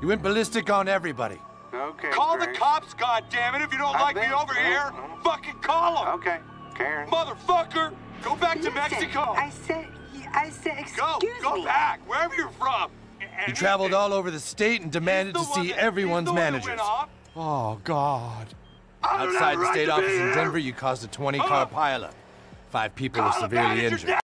You went ballistic on everybody. Okay. Call Craig. the cops, goddammit! If you don't like me over here, fucking call them! Okay, Karen. Motherfucker! Go back to Listen, Mexico! I said, excuse me. Go back, wherever you're from! You traveled all over the state and demanded to see everyone's managers. Oh, God. Outside the state office in Denver, you caused a 20-car pileup. 5 people were severely injured.